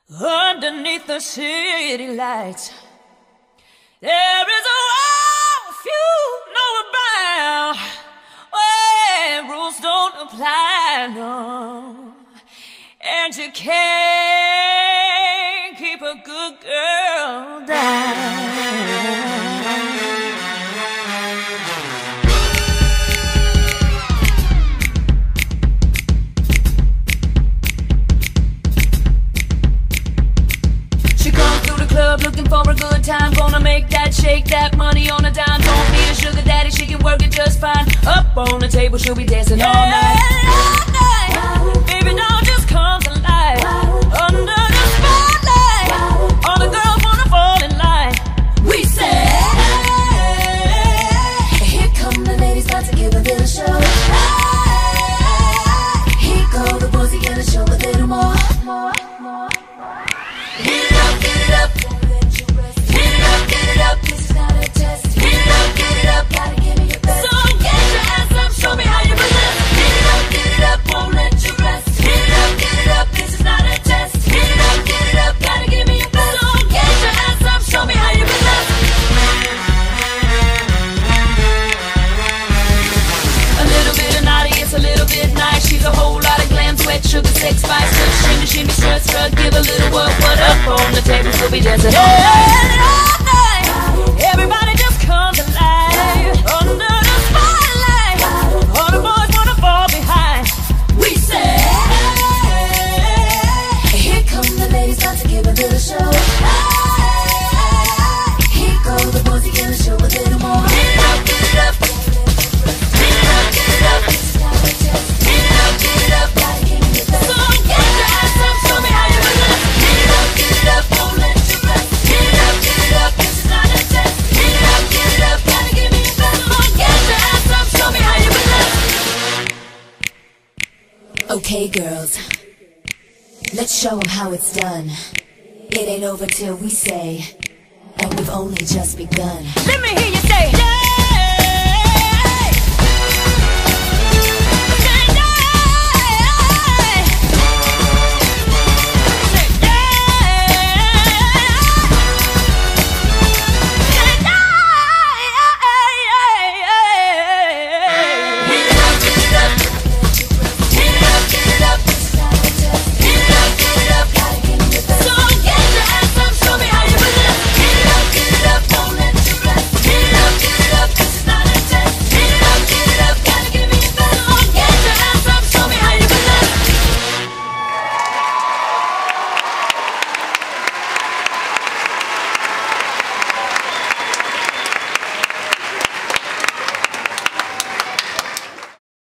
Underneath the city lights, there is a world few know about, where rules don't apply, no. And you can't keep a good girl down. Looking for a good time, gonna make that shake that money on a dime. Don't need a sugar daddy, she can work it just fine. Up on the table, she'll be dancing all night. Baby, now just comes alive. Under the spotlight, all the girls wanna fall in line. We say, here come the ladies, about to give a little show. Here go the boys, he gonna show a little more. Get it up, get it up. This is not a test. Get it up, gotta give me your best. So get your ass up, show me how you resist. Get it up, won't let you rest. Get it up, this is not a test. Get it up, gotta give me your best. So get your ass up, show me how you resist. A little bit of naughty, it's a little bit nice. She's a whole lot of glam, sweat, sugar, sex, spice. Shimmy, shimmy, strut, strut, give a little what up on the table, we'll be dancing all night. Everybody just comes alive. Under the spotlight, all the boys wanna fall behind. We say, here come the ladies, about to give a little show. Here go the boys, he gonna show a little more. Get it up, get it up. Get it up, get it up. This is not a test. Get it up, gotta give me your best. So get your ass up, show me how you resist. Get it up, won't let you rest. Get it up, this is not a test. Get it up, gotta give me your best. So get your ass up, show me how you resist. Okay, girls, let's show them how it's done. It ain't over till we say, and we've only just begun. Let me hear you say, yeah.